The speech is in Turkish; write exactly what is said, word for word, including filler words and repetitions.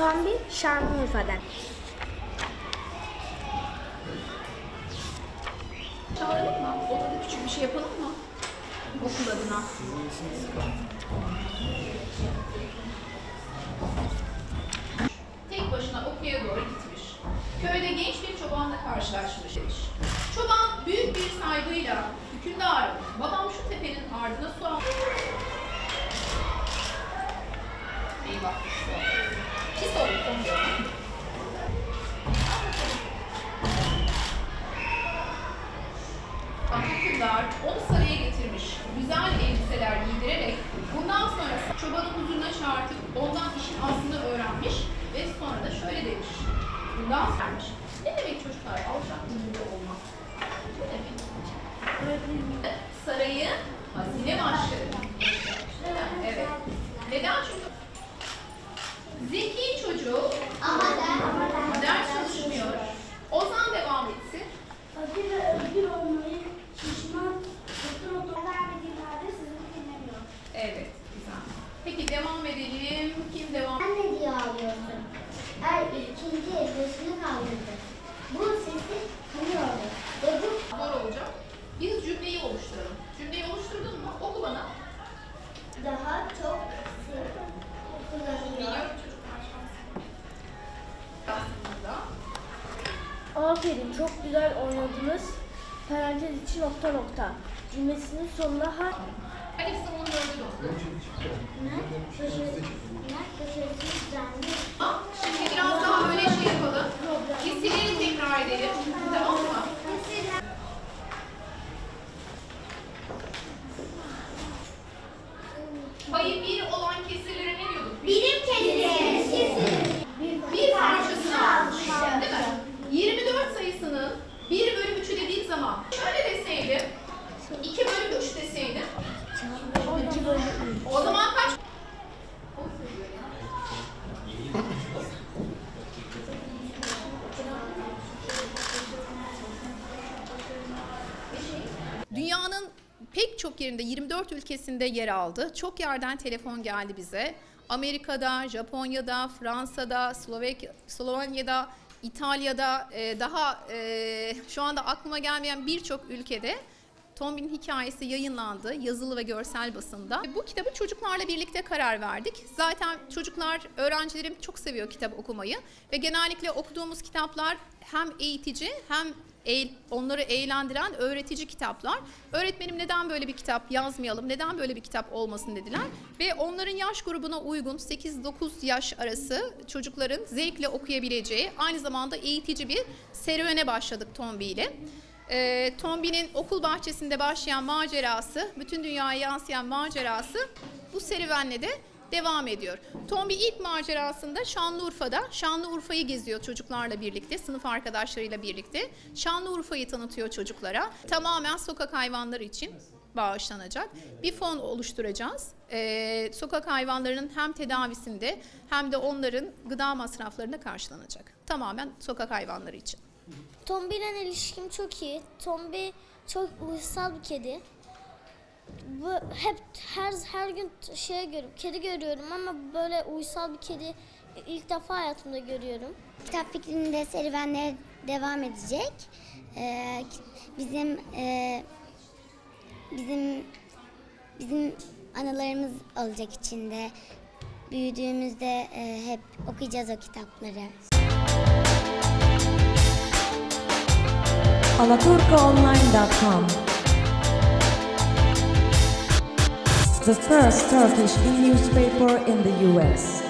Tombi Şanlıurfa'dan. Çağıralım mı? Odada küçük bir şey yapalım mı? Okul adına. Tek başına okuya doğru gitmiş. Köyde genç bir çobanla karşılaşmış. Çoban büyük bir saygıyla hükümdarım, babam şu tepenin ardına su almış. Eyvah, su almış. Pis oldu, olmuyor. Hükümdar onu saraya getirmiş, güzel elbiseler giydirerek bundan sonra çobanın huzuruna çağırtıp ondan işin aslını öğrenmiş ve sonra da şöyle demiş. Bundan sermiş. Ne demek çocuklar? Alçak gönüllü olmak. Ne demek? Sarayı hazine başları. Neden? Evet. Neden? Çünkü zeki çocuk ama ders çalışmıyor. Ozan devam etsin. Özgür ve özgür olmayı şişman, mutlu mutlu vermediğim halde sizi dinlemiyorum. Evet, güzel. Peki devam edelim. Kim devam? Sen ne diye ağlıyorsun? Her ikinci gözünü kaldırdı. Bu sesi tanıyordu. Ve bu Zor olacak. Biz cümleyi oluşturalım. Cümleyi oluşturdun mu? Oku bana. daha çok kullanılıyor. Biliyorum çocuklar şanslı. Aslında. Aferin, çok güzel oynadınız. Parantez içi nokta nokta. Cümlesinin sonuna har... Hadi biz onu gördük olsun. Başarısını düzenli. Şimdi biraz daha öyle şey yapalım. Kesileri tekrar edelim. Tamam mı? Payı bir olan kesirlere ne diyorduk? Birim kesiri. Bir parçasını almış. Değil mi? yirmi dört sayısının bir bölü üçü dediğim zaman şöyle deseydim, iki bölü üç deseydim, iki bölü üç. o zaman kaç? Dünyanın pek çok yerinde, yirmi dört ülkesinde yer aldı. Çok yerden telefon geldi bize. Amerika'da, Japonya'da, Fransa'da, Slovak Slovanya'da, İtalya'da, e, daha e, şu anda aklıma gelmeyen birçok ülkede Tombi'nin hikayesi yayınlandı, yazılı ve görsel basında. Bu kitabı çocuklarla birlikte karar verdik. Zaten çocuklar, öğrencilerim çok seviyor kitap okumayı ve genellikle okuduğumuz kitaplar hem eğitici hem onları eğlendiren, öğretici kitaplar. Öğretmenim neden böyle bir kitap yazmayalım, neden böyle bir kitap olmasın dediler. Ve onların yaş grubuna uygun sekiz dokuz yaş arası çocukların zevkle okuyabileceği, aynı zamanda eğitici bir serüvene başladık Tombi ile. E, Tombi'nin okul bahçesinde başlayan macerası, bütün dünyaya yansıyan macerası bu serüvenle de devam ediyor. Tombi ilk macerasında Şanlıurfa'da, Şanlıurfa'yı geziyor çocuklarla birlikte, sınıf arkadaşlarıyla birlikte. Şanlıurfa'yı tanıtıyor çocuklara. Tamamen sokak hayvanları için bağışlanacak bir fon oluşturacağız. Ee, sokak hayvanlarının hem tedavisinde hem de onların gıda masraflarında karşılanacak. Tamamen sokak hayvanları için. Tombi ile ilişkim çok iyi. Tombi çok uysal bir kedi. Bu hep her her gün şey görüyorum, kedi görüyorum ama böyle uysal bir kedi ilk defa hayatımda görüyorum. Kitap fikrinde serüvenler devam edecek. Ee, bizim e, bizim bizim anılarımız olacak içinde. Büyüdüğümüzde e, hep okuyacağız o kitapları. alaturka online dot com, the first Turkish e-newspaper in the U S